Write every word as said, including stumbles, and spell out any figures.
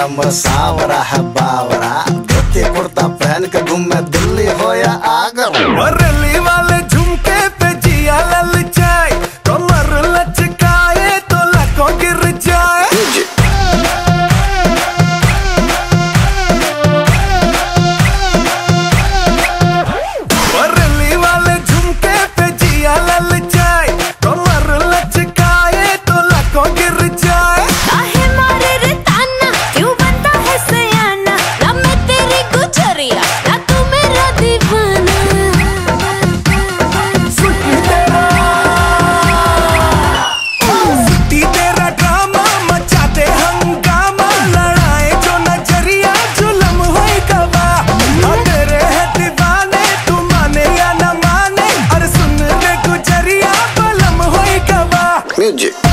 तेरा मसावरा है बावरा, धोती कुर्ता पहन के घूमे दिल्ली हो या आगरा। रैली वाले झुमके पे जिया ललचाए, कमर लचकाए तो लाखों गिर जाए। रैली वाले झुमके पे जिया ललचाए, कमर लचकाए तो लाखों गिर जाए। काहे मारे रे ताना, क्यों बनता है सयाना, ना मैं तेरी गुजरिया ना तू मेरा दीवाना। सुट्टी तेरा सुट्टी तेरा ड्रामा मचा दे हंगामा, लड़ाए जो नजरिया जुलम होई गवा। तेरे है दीवाने तू माने या न माने, और सुन रे गुजरिया बलम होई गवा। म्यूजिक